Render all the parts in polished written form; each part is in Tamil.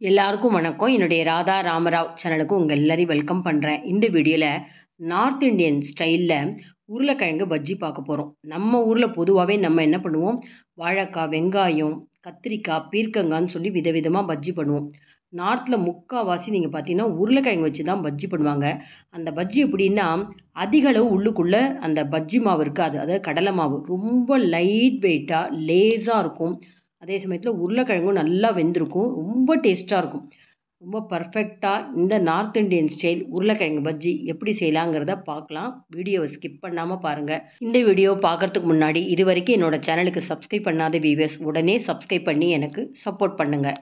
எல்லாருக்கும் வணக்கம். என்னுடைய ராதா ராமராவ் சேனலுக்கு உங்கள் எல்லாரையும் வெல்கம் பண்ணுறேன். இந்த வீடியோவில் நார்த் இந்தியன் ஸ்டைலில் உருளைக்கிழங்கு பஜ்ஜி பார்க்க போகிறோம். நம்ம ஊரில் பொதுவாகவே நம்ம என்ன பண்ணுவோம், வாழைக்காய், வெங்காயம், கத்திரிக்காய், பீர்க்கங்கான்னு சொல்லி விதவிதமாக பஜ்ஜி பண்ணுவோம். நார்த்தில் முக்கால்வாசி நீங்கள் பார்த்தீங்கன்னா உருளைக்கிழங்கு வச்சு தான் பஜ்ஜி பண்ணுவாங்க. அந்த பஜ்ஜி எப்படின்னா அதிக அளவு உள்ளுக்குள்ளே அந்த பஜ்ஜி மாவு இருக்காது. அதாவது கடலை மாவு ரொம்ப லைட் வெயிட்டாக லேஸாக இருக்கும். அதே சமயத்தில் உருளைக்கிழங்கும் நல்லா வெந்திருக்கும். ரொம்ப டேஸ்ட்டாக இருக்கும். ரொம்ப பர்ஃபெக்டாக இந்த நார்த் இந்தியன் ஸ்டைல் உருளைக்கிழங்கு பஜ்ஜி எப்படி செய்யலாங்கிறத பார்க்கலாம். வீடியோவை ஸ்கிப் பண்ணாமல் பாருங்கள். இந்த வீடியோ பார்க்குறதுக்கு முன்னாடி இது வரைக்கும் என்னோடய சேனலுக்கு சப்ஸ்கிரைப் பண்ணாத வியூவர்ஸ் உடனே சப்ஸ்கிரைப் பண்ணி எனக்கு சப்போர்ட் பண்ணுங்கள்.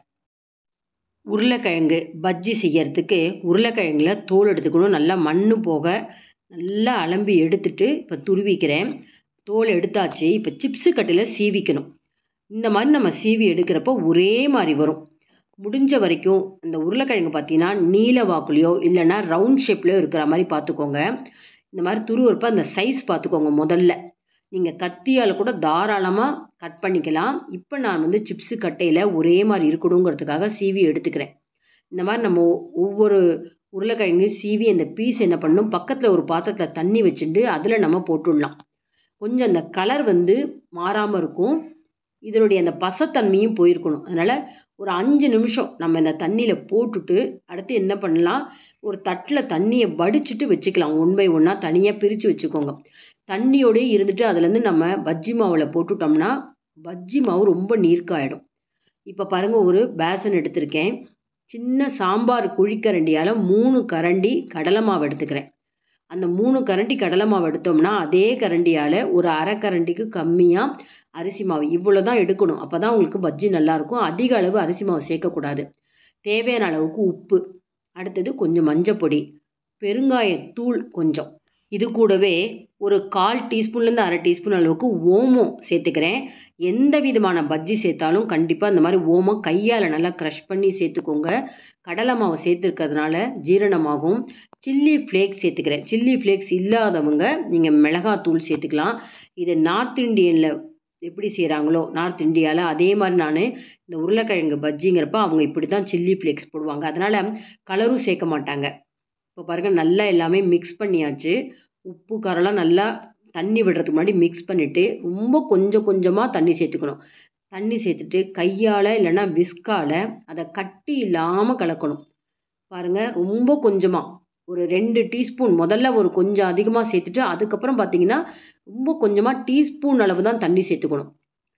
உருளைக்கிழங்கு பஜ்ஜி செய்யறதுக்கு உருளைக்கிழங்குல தோல் எடுத்துக்கணும். நல்லா மண் போக நல்லா அலம்பி எடுத்துட்டு இப்போ துருவிக்கிறேன். தோல் எடுத்தாச்சு. இப்போ சிப்ஸு கட்டில் சீவிக்கணும். இந்த மாதிரி நம்ம சீவி எடுக்கிறப்போ ஒரே மாதிரி வரும். முடிஞ்ச வரைக்கும் இந்த உருளைக்கிழங்கு பார்த்தீங்கன்னா நீல வாக்குலையோ இல்லைன்னா ரவுண்ட் ஷேப்லையோ இருக்கிற மாதிரி பார்த்துக்கோங்க. இந்த மாதிரி துருவறப்ப அந்த சைஸ் பார்த்துக்கோங்க. முதல்ல நீங்கள் கத்தியால் கூட தாராளமாக கட் பண்ணிக்கலாம். இப்போ நான் சிப்ஸு கட்டையில் ஒரே மாதிரி இருக்கணுங்கிறதுக்காக சீவி எடுத்துக்கிறேன். இந்த மாதிரி நம்ம ஒவ்வொரு உருளைக்கிழங்கு சீவி அந்த பீஸ் என்ன பண்ணணும், பக்கத்தில் ஒரு பாத்திரத்தில் தண்ணி வச்சுட்டு அதில் நம்ம போட்டுடலாம். கொஞ்சம் அந்த கலர் மாறாமல் இருக்கும். இதனுடைய அந்த பசத்தன்மையும் போயிருக்கணும். அதனால் ஒரு 5 நிமிஷம் நம்ம இந்த தண்ணியில் போட்டுட்டு அடுத்து என்ன பண்ணலாம், ஒரு தட்டில் தண்ணியை வடிச்சிட்டு வச்சுக்கலாம். 1 பை 1 தனியாக பிரித்து வச்சுக்கோங்க. தண்ணியோடயே இருந்துட்டு அதுலேருந்து நம்ம பஜ்ஜி மாவில் போட்டுட்டோம்னா பஜ்ஜி மாவு ரொம்ப நீர்க்காயிடும். இப்போ பாருங்கள், ஒரு பேசன் எடுத்திருக்கேன். சின்ன சாம்பார் குழிக்கரண்டியால் 3 கரண்டி கடலை மாவு எடுத்துக்கிறேன். அந்த 3 கரண்டி கடலை மாவு எடுத்தோம்னா அதே கரண்டியால் ஒரு அரை கரண்டிக்கு கம்மியாக அரிசி மாவு இவ்வளோ தான் எடுக்கணும். அப்போ தான் உங்களுக்கு பஜ்ஜி நல்லாயிருக்கும். அதிக அளவு அரிசி மாவு சேர்க்கக்கூடாது. தேவையான அளவுக்கு உப்பு, அடுத்தது கொஞ்சம் மஞ்சப்பொடி, பெருங்காயத்தூள் கொஞ்சம், இது கூடவே ஒரு 1/4 டீஸ்பூன்லேருந்து அரை டீஸ்பூன் அளவுக்கு ஓமம் சேர்த்துக்கிறேன். எந்த விதமான பஜ்ஜி சேர்த்தாலும் கண்டிப்பாக இந்த மாதிரி ஓமம் கையால் நல்லா க்ரஷ் பண்ணி சேர்த்துக்கோங்க. கடலை மாவு சேர்த்துருக்கிறதுனால ஜீரணமாகும். சில்லி ஃப்ளேக்ஸ் சேர்த்துக்கிறேன். சில்லி ஃப்ளேக்ஸ் இல்லாதவங்க நீங்கள் மிளகாத்தூள் சேர்த்துக்கலாம். இது நார்த் இந்தியனில் எப்படி செய்கிறாங்களோ நார்த் இந்தியாவில் அதே மாதிரி நான் இந்த உருளைக்கிழங்கு பஜ்ஜிங்கிறப்ப அவங்க இப்படி தான் சில்லி ஃப்ளேக்ஸ் போடுவாங்க. அதனால் கலரும் சேர்க்க மாட்டாங்க. இப்போ பாருங்கள், நல்லா எல்லாமே மிக்ஸ் பண்ணியாச்சு. உப்பு காரெல்லாம் நல்லா தண்ணி விடுறதுக்கு முன்னாடி மிக்ஸ் பண்ணிவிட்டு ரொம்ப கொஞ்சம் கொஞ்சமாக தண்ணி சேர்த்துக்கணும். தண்ணி சேர்த்துட்டு கையால் இல்லைன்னா விஸ்கால் அதை கட்டி இல்லாமல் கலக்கணும். பாருங்கள், ரொம்ப கொஞ்சமாக ஒரு 2 டீஸ்பூன் முதல்ல ஒரு கொஞ்சம் அதிகமாக சேர்த்துட்டு அதுக்கப்புறம் பார்த்தீங்கன்னா ரொம்ப கொஞ்சமாக டீஸ்பூன் அளவு தான் தண்ணி சேர்த்துக்கணும்.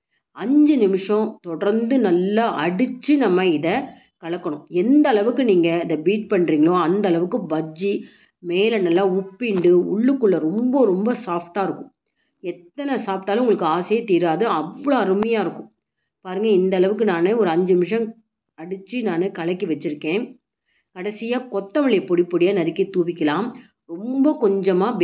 5 நிமிஷம் தொடர்ந்து நல்லா அடித்து நம்ம இதை கலக்கணும். எந்த அளவுக்கு நீங்கள் இதை பீட் பண்ணுறீங்களோ அந்த அளவுக்கு பஜ்ஜி மேலே நல்லா உப்பிண்டு உள்ளுக்குள்ளே ரொம்ப ரொம்ப சாஃப்டாக இருக்கும். எத்தனை சாப்பிட்டாலும் உங்களுக்கு ஆசையே தீராது. அவ்வளோ அருமையாக இருக்கும். பாருங்கள், இந்த அளவுக்கு நான் ஒரு 5 நிமிஷம் அடித்து நான் கலக்கி வச்சுருக்கேன். கடைசியாக கொத்தமல்லியை பொடி பொடியாக நறுக்கி தூவிக்கலாம். ரொம்ப கொஞ்சமாக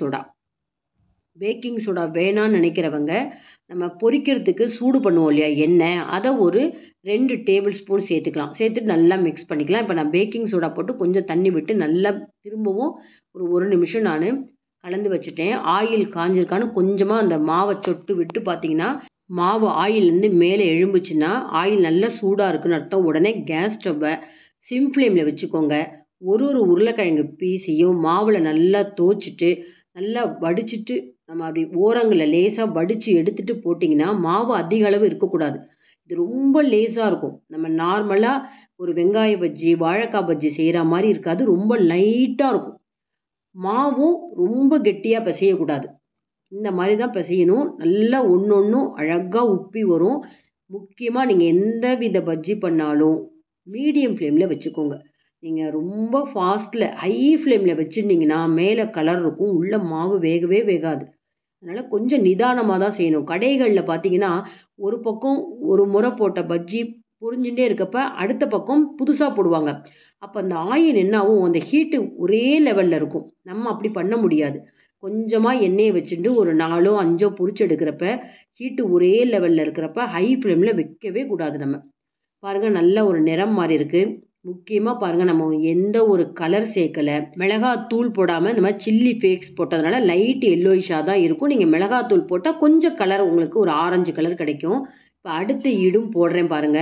பேக்கிங் சோடா வேணான்னு நினைக்கிறவங்க நம்ம பொரிக்கிறதுக்கு சூடு பண்ணுவோம் இல்லையா எண்ணெய், அதை ஒரு 2 டேபிள் ஸ்பூன் சேர்த்துக்கலாம். சேர்த்துட்டு நல்லா மிக்ஸ் பண்ணிக்கலாம். இப்போ நான் பேக்கிங் சோடா போட்டு கொஞ்சம் தண்ணி விட்டு நல்லா திரும்பவும் ஒரு 1 நிமிஷம் நான் கலந்து வச்சுட்டேன். ஆயில் காஞ்சிருக்கான்னு கொஞ்சமாக அந்த மாவை சொட்டு விட்டு பார்த்தீங்கன்னா மாவு ஆயிலேருந்து மேலே எழும்புச்சுன்னா ஆயில் நல்லா சூடாக இருக்குன்னு அர்த்தம். உடனே கேஸ் ஸ்டவ்வை சிம் ஃப்ளேமில் வச்சுக்கோங்க. ஒரு உருளைக்கிழங்கு பீஸையும் மாவில் நல்லா தோச்சிட்டு நல்லா வடிச்சிட்டு நம்ம அப்படி ஓரங்களில் லேசாக வடித்து எடுத்துகிட்டு போட்டிங்கன்னா மாவு அதிக அளவு இருக்கக்கூடாது. இது ரொம்ப லேஸாக இருக்கும். நம்ம நார்மலாக ஒரு வெங்காய பஜ்ஜி, வாழைக்காய் பஜ்ஜி செய்கிற மாதிரி இருக்காது. ரொம்ப லைட்டாக இருக்கும். மாவும் ரொம்ப கெட்டியாக பிசையக்கூடாது. இந்த மாதிரி தான் பிசையணும். நல்லா ஒன்று அழகாக உப்பி வரும். முக்கியமாக நீங்கள் எந்த வித பஜ்ஜி பண்ணாலும் மீடியம் ஃப்ளேமில் வச்சுக்கோங்க. நீங்கள் ரொம்ப ஃபாஸ்ட்டில் ஹை ஃப்ளேமில் வச்சுருந்தீங்கன்னா மேலே கலர் இருக்கும், உள்ள மாவு வேகவே வேகாது. அதனால் கொஞ்சம் நிதானமாக தான் செய்யணும். கடைகளில் பார்த்தீங்கன்னா ஒரு பக்கம் ஒரு முறை போட்ட பஜ்ஜி பொரிஞ்சுட்டே இருக்கப்ப அடுத்த பக்கம் புதுசாக போடுவாங்க. அப்போ அந்த ஆயில் என்ன ஆகும், அந்த ஹீட்டு ஒரே லெவலில் இருக்கும். நம்ம அப்படி பண்ண முடியாது. கொஞ்சமாக எண்ணெயை வச்சுட்டு ஒரு 4ஓ 5ஓ பொரிச்சு எடுக்கிறப்ப ஹீட்டு ஒரே லெவலில் இருக்கிறப்ப ஹை ஃப்ளேமில் வைக்கவே கூடாது. நம்ம பாருங்கள், நல்ல ஒரு நிறம் மாறி இருக்குது. முக்கியமாக பாருங்கள், நம்ம எந்த ஒரு கலர் சேர்க்கலை. மிளகாத்தூள் போடாமல் இந்த மாதிரி சில்லி ஃப்ளேக்ஸ் போட்டதுனால லைட் எல்லோயிஷாக தான் இருக்கும். நீங்கள் மிளகாத்தூள் போட்டால் கொஞ்சம் கலர் உங்களுக்கு ஒரு ஆரஞ்சு கலர் கிடைக்கும். இப்போ அடுத்த ஈடும் போடுறேன் பாருங்கள்.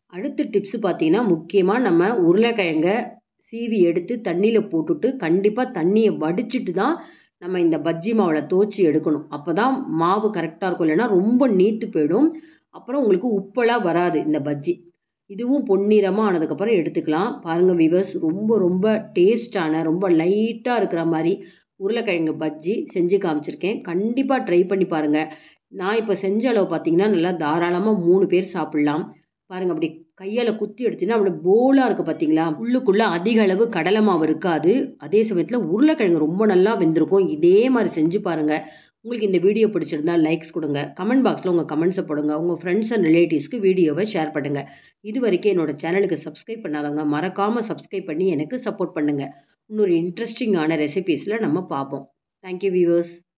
அடுத்த டிப்ஸு பார்த்தீங்கன்னா, முக்கியமாக நம்ம உருளைக்கிழங்க சீவி எடுத்து தண்ணியில் போட்டுட்டு கண்டிப்பாக தண்ணியை வடிச்சிட்டு தான் நம்ம இந்த பஜ்ஜி மாவில் துவச்சி எடுக்கணும். அப்போ தான் மாவு கரெக்டாக இருக்கும். இல்லைன்னா ரொம்ப நீத்து போயிடும். அப்புறம் உங்களுக்கு உப்பெல்லாம் வராது இந்த பஜ்ஜி. இதுவும் பொன்னிறமாக ஆனதுக்கப்புறம் எடுத்துக்கலாம். பாருங்கள் வியூவர்ஸ், ரொம்ப ரொம்ப டேஸ்ட்டான ரொம்ப லைட்டாக இருக்கிற மாதிரி உருளைக்கிழங்கு பஜ்ஜி செஞ்சு காமிச்சிருக்கேன். கண்டிப்பாக ட்ரை பண்ணி பாருங்கள். நான் இப்போ செஞ்ச அளவு பார்த்தீங்கன்னா நல்லா தாராளமாக 3 பேர் சாப்பிட்லாம். பாருங்கள், அப்படி கையால் குத்தி எடுத்தீங்கன்னா அப்படியே போலாக இருக்குது பார்த்தீங்களா? உள்ளுக்குள்ளே அதிக அளவு கடலை மாவு இருக்காது. அதே சமயத்தில் உருளைக்கிழங்கு ரொம்ப நல்லா வெந்திருக்கும். இதே மாதிரி செஞ்சு பாருங்கள். உங்களுக்கு இந்த வீடியோ பிடிச்சிருந்தா லைக்ஸ் கொடுங்க. கமெண்ட் பாக்ஸில் உங்கள் கமெண்ட்ஸை போடுங்க. உங்கள் ஃப்ரெண்ட்ஸ் அண்ட் ரிலேட்டிவ்ஸ்க்கு வீடியோவை ஷேர் பண்ணுங்கள். இது வரைக்கும் என்னோடய சேனலுக்கு சப்ஸ்கிரைப் பண்ணாதவங்க மறக்காமல் சப்ஸ்கிரைப் பண்ணி எனக்கு சப்போர்ட் பண்ணுங்கள். இன்னொரு இன்ட்ரெஸ்டிங்கான ரெசிபீஸில் நம்ம பார்ப்போம். Thank you viewers.